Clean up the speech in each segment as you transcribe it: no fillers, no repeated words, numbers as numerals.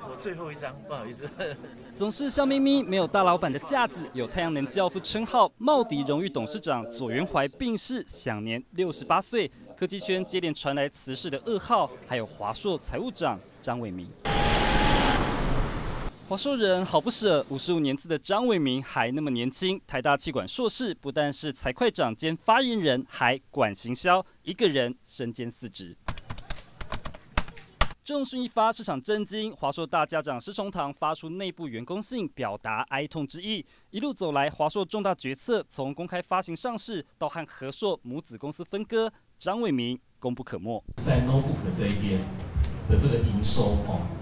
我最后一张，不好意思。 总是笑眯眯，没有大老板的架子，有太阳能教父称号。茂迪荣誉董事长左元怀病逝，享年68岁。科技圈接连传来辞世的噩耗，还有华硕财务长张伟明。华硕人好不舍，55年次的张伟明还那么年轻，台大企管硕士，不但是财会长兼发言人，还管行销，一个人身兼4职。重讯一发，市场震惊。华硕大家长施崇棠发出内部员工信，表达哀痛之意。一路走来，华硕重大决策从公开发行上市到和和硕母子公司分割，张伟明功不可没。 在 notebook 这一边的这个营收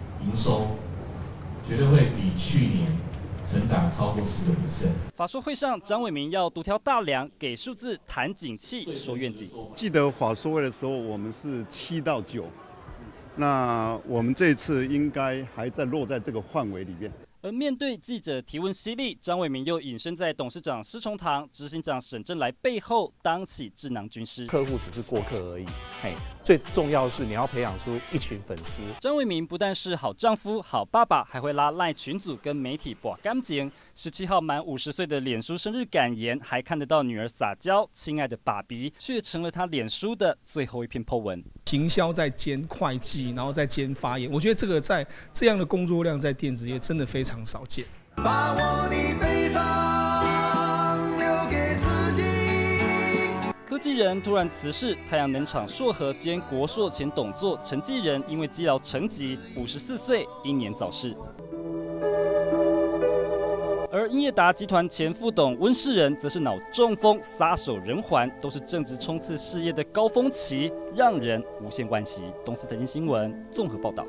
绝对会比去年成长超过10%。 法说会上，张伟明要独挑大梁，给数字谈景气，说愿景。 记得法说会的时候，我们是7到9。那我们这次应该还在落在这个范围里面。 而面对记者提问犀利，张伟明又隐身在董事长施崇棠、执行长沈正来背后，当起智囊军师。 客户只是过客而已，最重要的是你要培养出一群粉丝。 张伟明不但是好丈夫、好爸爸，还会拉赖群组跟媒体把干净。17号满50岁的脸书生日感言，还看得到女儿撒娇，亲爱的爸比，却成了他脸书的最后一篇 po 文。 行销在兼会计，然后再兼发言，我觉得这个在这样的工作量在电子业真的非常少见。 把我的悲伤留给自己。 科技人突然辞世，太阳能厂硕和兼国硕前董座陈继仁因为积劳成疾，54岁英年早逝。而英业达集团前副董温世仁则是脑中风撒手人寰，都是正值冲刺事业的高峰期，让人无限惋惜。东森财经新闻综合报道。